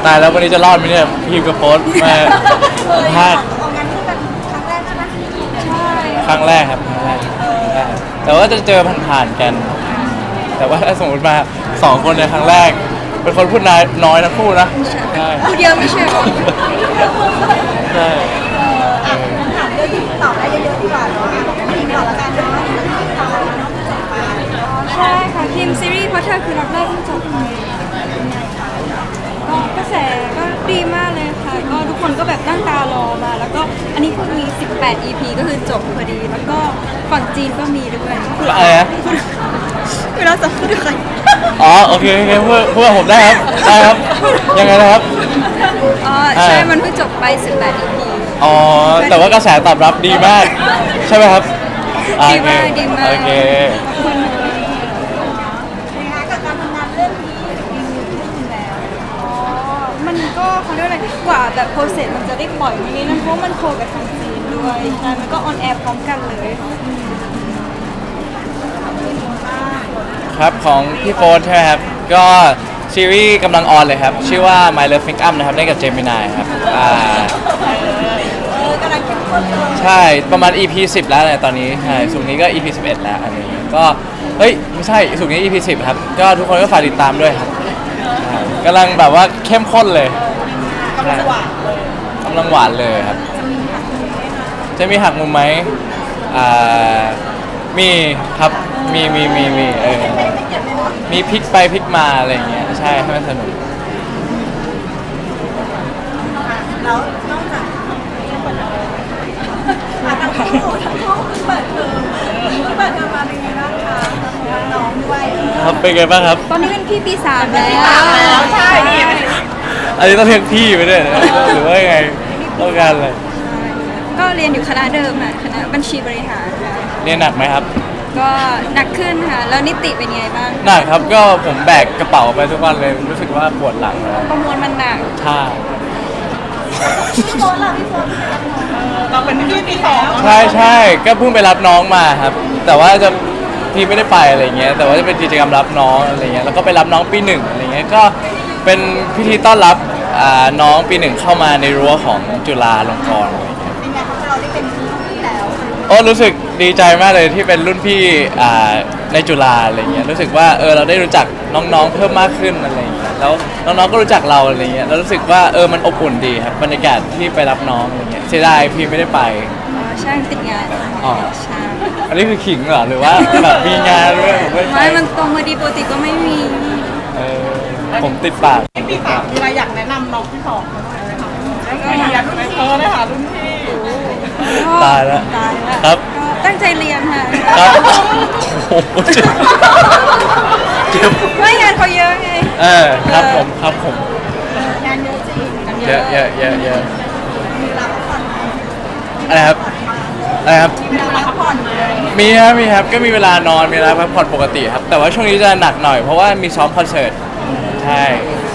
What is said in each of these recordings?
ตายแล้ววันนี้จะรอดไหมเนี่ยพี่กับโป๊ตมาพลาดออกงานที่เป็นครั้งแรกใช่ไหมใช่ครั้งแรกครับครั้งแรกแต่ว่าจะเจอผ่านๆกัน แต่ว่าถ้าสมมติมา2 คนในครั้งแรก เป็นคนพูดน้อยทั้งคู่นะใช่พูดเยอะไม่ใช่หรอใช่ถามเรื่องที่ตอบได้เยอะๆดีกว่าเนาะทีมก่อนละกันเนาะใช่ค่ะทีมซีรีส์เพราะเธอคือรักแรกที่จบไปก็กระแสก็ดีมากเลยค่ะก็ทุกคนก็แบบตั้งตารอมาแล้วก็อันนี้คือมี18 EP ก็คือจบพอดีแล้วก็ฝั่งจีนก็มีด้วยอะไรนะเวลาจะพูดใครอ๋อโอเคเพื่อผมได้ครับได้ครับยังไงนะครับอ๋อใช่มันเพิ่งจบไป18 EP อ๋อแต่ว่ากระแสตอบรับดีมาก ใช่ไหมครับดีมากดีมากโอเคกับการทำงานเรื่องนี้แล้วอ๋อมันก็เขาเรียกอะไรกว่าแบบโปรเซสมันจะได้ปล่อยวันนี้นั่นเพราะมันโคกับทางจีนด้วยใช่มันก็ออนแอร์พร้อมกันเลยครับของพี่โฟร์ใช่ไหมครับก็ซีรีส์กำลังออนเลยครับชื่อว่า My Love Pick Up นะครับเล่นกับเจมินายครับกำลังเข้มข้นเลยใช่ประมาณ EP 10แล้วเนี่ยตอนนี้ใช่สุกร์นี้ก็ EP 11แล้วอันนี้ก็เฮ้ยไม่ใช่สุกร์นี้ EP 10ครับก็ทุกคนก็ฝากติดตามด้วยครับกำลังแบบว่าเข้มข้นเลยกำลังหวานเลยครับจะมีหักมุมไหมมีครับมีมีพลิกไปพลิกมาอะไรอย่างเงี้ยใช่ให้มันสนุกแล้วนอกจากทั้งคู่เปิดเทอมมาเป็นไงบ้างคะน้องด้วยครับเป็นไงบ้างครับตอนนี้เป็นพี่ปี 3แล้วใช่อันนี้ต้องเรียกพี่ไปด้วยนะหรือว่ายังไงต้องการอะไรก็เรียนอยู่คณะเดิมค่ะคณะบัญชีบริหารค่ะเรียนหนักไหมครับก็หนักขึ้นค่ะแล้วนิติเป็นไงบ้างหนักครับก็ผมแบกกระเป๋าไปทุกวันเลยรู้สึกว่าปวดหลังนะประมวลมันหนักใช่พี่โฟนล่ะพี่โฟนเราเป็นพี่ปี 2 ใช่ก็เพิ่งไปรับน้องมาครับ แต่ว่าจะพี่ไม่ได้ไปอะไรเงี้ยแต่ว่าจะเป็นกิจกรรมรับน้องอะไรเงี้ยแล้วก็ไปรับน้องปี 1อะไรเงี้ยก็เป็นพิธีต้อนรับน้องปี 1เข้ามาในรั้วของจุฬาลงกรณ์อะไรเงี้ยเป็นไงคะเราได้เป็นพี่แล้วโอ้รู้สึกดีใจมากเลยที่เป็นรุ่นพี่ในจุฬาอะไรเงี้ยรู้สึกว่าเราได้รู้จักน้องๆเพิ่มมากขึ้นอะไรเงี้ยแล้วน้องๆก็รู้จักเราอะไรเงี้ยแล้วรู้สึกว่ามันอบอุ่นดีครับบรรยากาศที่ไปรับน้องอะไรเงี้ยเสียดายพี่ไม่ได้ไปใช่ติดงานอ๋อใช่อันนี้คือขิงเหรอหรือว่าแบบมีงานด้วยผมไม่ไปไม่มันตรงมาดีปกติก็ไม่มีผมติดปากปี 3มีอะไรอยากแนะนำน้องที่ 2หน่อยไหมคะได้เรียนรุ่นพี่เลยค่ะรุ่นพี่ตายแล้วตายแล้วครับก็ตั้งใจเรียนค่ะครับโอ้โหเจ็บไม่งานเขาเยอะไงครับผมงานเยอะจริงงานเยอะอะไรครับพักผ่อนไหมมีครับก็มีเวลานอนมีเวลาพักผ่อนปกติครับแต่ว่าช่วงนี้จะหนักหน่อยเพราะว่ามีซ้อมคอนเสิร์ตใช่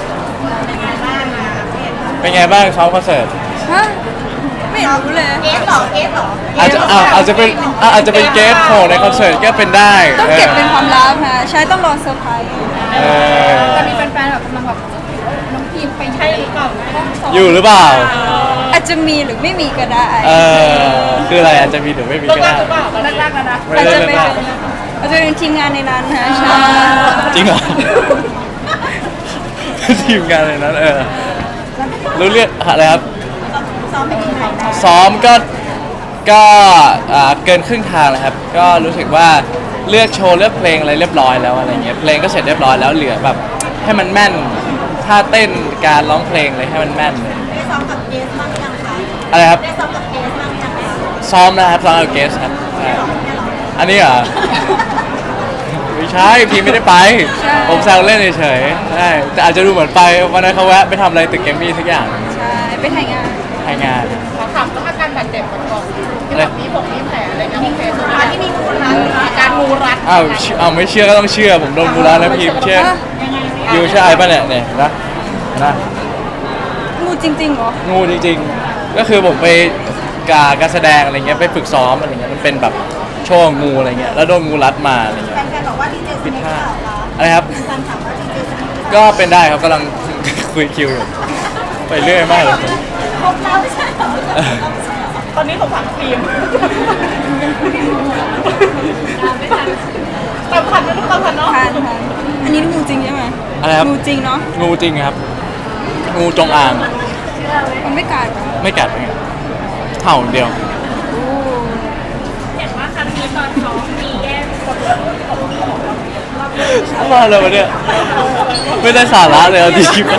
เป็นไงบ้างซ้อมคอนเสิร์ตฮะไม่รู้เลยเอสหรออาจจะเป็นเกสโผล่ในคอนเสิร์ตก็เป็นได้ต้องเก็บเป็นความลับค่ะใช่ต้องรอเซอร์ไพรส์จะมีแฟนๆแบบกำลังแบบน้องพีมไปใช่หรือเปล่าอยู่หรือเปล่าอาจจะมีหรือไม่มีก็ได้คืออะไรอาจจะมีหรือไม่มีเลิก็กได้หรือเปล่าแรกๆแล้วนะไม่อาจได้จะเลเป็นยอาจจะเป็นทีมงานในนั้นค่ะใช่จริงเหรอ ทีมงานเลยนั้นรู้เรื่องอะไรครับซ้อมไปที่ไหนนะซ้อมก็เกินครึ่งทางแล้วครับก็รู้สึกว่าเลือกโชว์เลือกเพลงอะไรเรียบร้อยแล้วอะไรเงี้ยเพลงก็เสร็จเรียบร้อยแล้วเหลือแบบให้มันแม่นท่าเต้นการร้องเพลงอะไรให้มันแม่นเลยได้ซ้อมกับเกสบ้างยังคะอะไรครับได้ซ้อมกับเกสบ้างยังคะซ้อมนะครับซ้อมกับเกสครับใช่อันนี้เหรอไม่ใช่พี่ไม่ได้ไปผมแซวเล่นเฉยๆใช่แต่อาจจะดูเหมือนไปวันนั้นเขาแวะไปทำอะไรตึกแกรมมี่สักอย่างใช่ไปถ่ายงานถ่ายงานขอถามเรื่องอาการบาดเจ็บก่อนที่แบบมีแผลอะไรเงี้ยโอเคสุดท้ายที่มีงูรัดอาการงูรัดอ้าวไม่เชื่อก็ต้องเชื่อผมโดนบูลาแล้วพี่เชื่ออยู่ใช่ป่ะเนี่ยนะงูจริงๆเหรองูจริงๆก็คือผมไปการแสดงอะไรเงี้ยไปฝึกซ้อมอะไรเงี้ยมันเป็นแบบโชว์งูอะไรเงี้ยแล้วโดนงูรัดมาอะไรเงี้ยแฟนๆบอกว่าดีเจสเน็กเปล่าคะอะไรครับแฟนถามว่าดีเจสเน็กก็เป็นได้ครับกำลังคุยคิวอยู่ไปเรื่อยมากเลยครบแล้วไม่ใช่เหรอตอนนี้สงสารฟิล์มตามทันไหมลูกตามทันเนาะทานอันนี้งูจริงใช่ไหมอะไรครับงูจริงเนาะงูจริงครับ งูจงอางมันไม่กัดเหรอไม่กัดไม่กัดเห่าอย่างเดียวโอ้เห็นว่าครั้งนี้ตอนท้องมีแยกมาเลยวะเนี่ยไม่ได้สาระเลยเอาจริง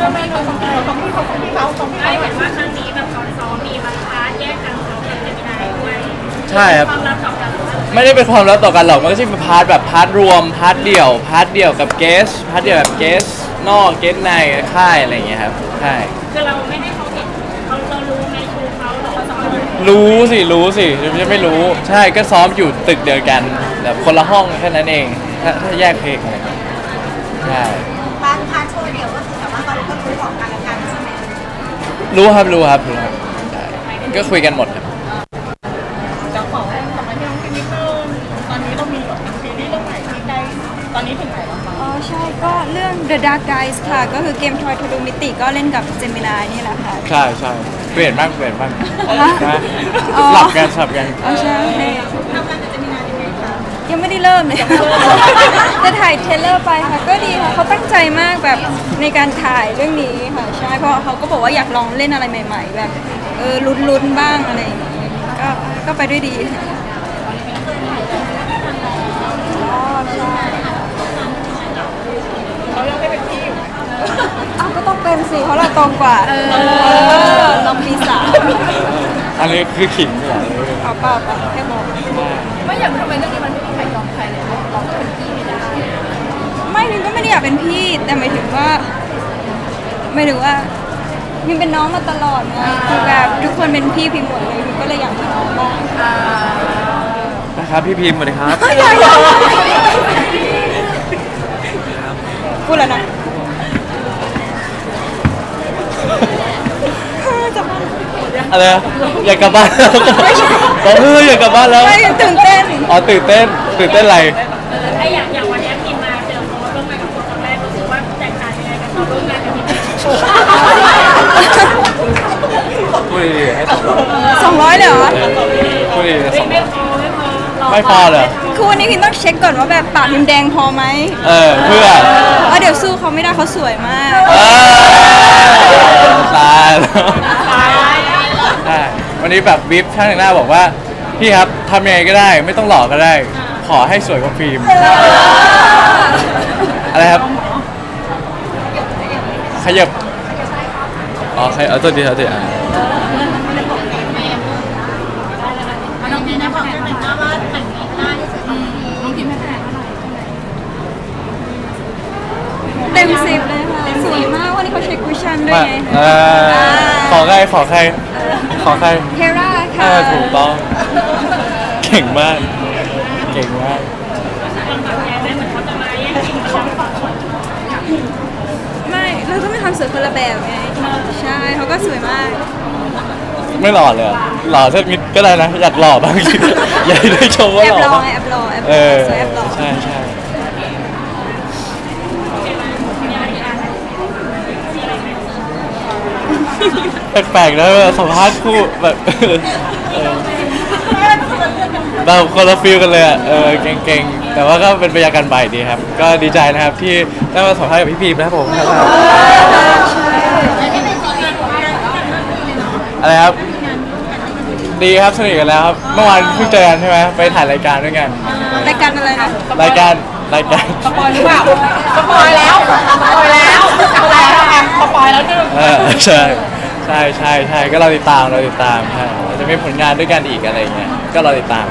ไม่เห็นว่าครั้งนี้แบบตอนซ้อมมีบางพาร์ทแยกกันซ้อมกันไม่ได้ด้วยใช่ครับความรักต่อกันไม่ได้เป็นความลับต่อกันหรอกมันก็จะเป็นพาร์ทแบบพาร์ทรวมพาร์ทเดี่ยวพาร์ทเดี่ยวกับเกสพาร์ทเดี่ยวแบบเกสนอกเกสในค่ายอะไรอย่างเงี้ยครับใช่คือเราไม่ให้เขาเห็นเรารู้ในชูเขาเราก็ซ้อมรู้สิจะไม่รู้ใช่ก็ซ้อมอยู่ตึกเดียวกันแบบคนละห้องแค่นั้นเองถ้าแยกเพลงอะไรใช่พาร์ทโชว์เดียวก็คือแต่ว่าเราก็รู้ของกันและกันใช่ไหมรู้ครับใช่ก็คุยกันหมดครับจะขอให้กลับมาที่น้องฟินิเตอร์ตอนนี้เรามีแบบซีรีส์เรื่องใหม่ที่ได้ตอนนี้ถึงไหนแล้วคะอ๋อใช่ก็เรื่อง The Dark Guys ค่ะ ก็คือเกมทอยทะลุมิติก็เล่นกับเจมินายนี่แหละค่ะใช่เปลี่ยนบ้างฮะนะอ๋อสลับกันอ๋อใช่ทำงานกับเจมินายังไงคะยังไม่ได้เริ่มเลยจะถ่ายเทรลเลอร์ไปค่ะ ก็ดีค่ะเขาตั้งใจมากแบบในการถ่ายเรื่องนี้ค่ะ ใช่เพราะเขาก็บอกว่าอยากลองเล่นอะไรใหม่ๆ แบบลุ้นๆบ้างอะไรอย่างงี้ก็ไปด้วยดีค่ะอ๋อใช่เขายังไม่เป็นพี่อยู่อ้าวก็ต้องเป็นสิเพราะเราโตกว่าเราปีสามอันนี้คือขิงเหรอเอาเปล่าแค่บอกไม่อยากทำไมเรื่องนี้มันไม่มีใครยอมใครเลยเราก็เป็นพี่ไม่ได้ไม่มินก็ไม่ได้อยากเป็นพี่ แต่หมายถึงว่ามินเป็นน้องมาตลอดไงคือแบบทุกคนเป็นพี่พิมหมดเลยมินก็เลยอยากเป็นน้องบ้างนะครับพี่พิมพ์สวัสดีครับพูดแล้วนะจะมาอะไรนะอยากกลับบ้านแล้วบอกอยากกลับบ้านแล้วไม่ตื่นเต้นอ๋อตื่นเต้นอะไรไอ้อย่างวันนี้พิมมาเจอโค้ชร่วมงานกับโค้ชคนแรกรู้สึกว่าแตกต่างยังไงกันตอนร่วมงานกับพิมพูดดีๆให้ 200เลยเหรอพูดดีๆสองไม่พอเลยคือวันนี้พิมต้องเช็คก่อนว่าแบบปากพิมแดงพอไหมเพื่อเพราะเดี๋ยวสู้เขาไม่ได้เขาสวยมากตายแล้วใช่วันนี้แบบวิปช่างแต่งหน้าบอกว่าพี่ครับทำยังไงก็ได้ไม่ต้องหล่อก็ได้ ขอให้สวยกว่าฟิล์มอะไรครับขยับอ๋อเอาตัวดีอ่ะน้องพิมนะบอกแต่งหน้าว่าแต่งหน้าที่สุดน้องพิมให้แต่งเท่าไหร่เต็ม10เลยค่ะสวยมากวันนี้เขาเช็คคุชชั่นด้วยไงขอใครเทราค่ะถูกต้องเก่งมากลำบากแย่ได้เหมือนเขาจะมาแย่งชิงของสองคนไม่เราก็ไม่ทำสวยคนละแบบไงใช่เขาก็สวยมากไม่หล่อเลยหล่อสักนิดก็ได้นะอยากหล่อบ้าง อยากได้ชมว่าแอบหล่อรอบ้างไงแอบรอสวยแอบรอใช่แปลกๆนะสัมภาษณ์คู่แบบเราคนละฟีลกันเลยอ่ะเก่งๆแต่ว่าก็เป็นบรรยากาศใหม่ดีครับ ก็ดีใจนะครับที่ได้มาสัมภาษณ์กับพี่พีมนะครับผมอะไรครับดีครับสนิทกันแล้วครับเมื่อวานเพิ่งเจอกันใช่ไหมไปถ่ายรายการด้วยกันรายการอะไรนะรายการสปอยหรือเปล่าสปอยแล้วสปอยแล้วนึงใช่ก็เราติดตามใช่จะมีผลงานด้วยกันอีกอะไรเงี้ยก็เราติดตาม